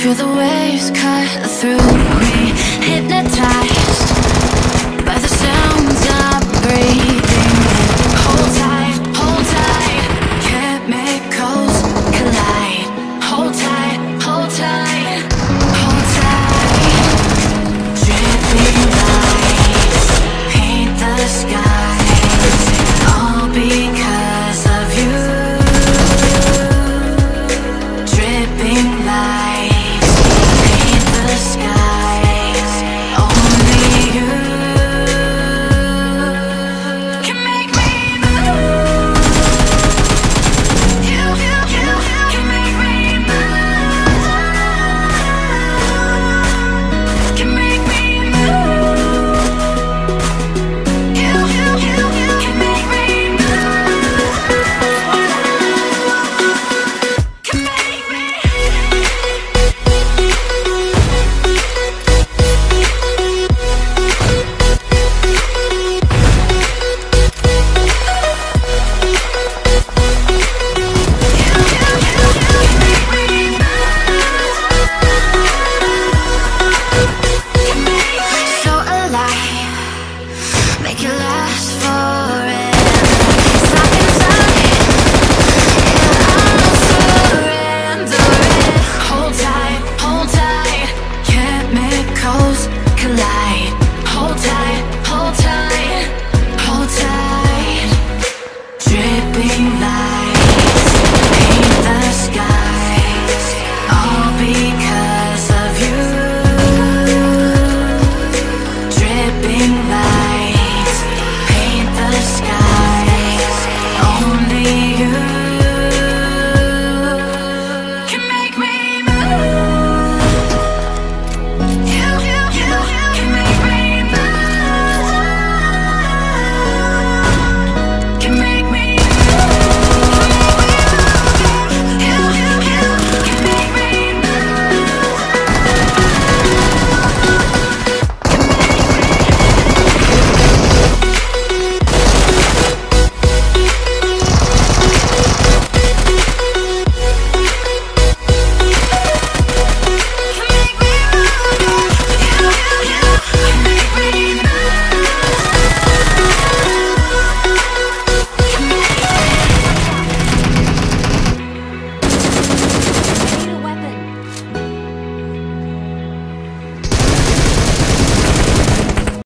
Feel the waves cut through me, hypnotized by the sounds I'm breathing in. Hold tight, chemicals collide. Hold tight, hold tight, hold tight. Dripping lights paint the skies, all because of you. Dripping lights paint the skies, only you can make me move. You can make me move. Can make me move. You can make me move. Can make me. So alive, make it last forever.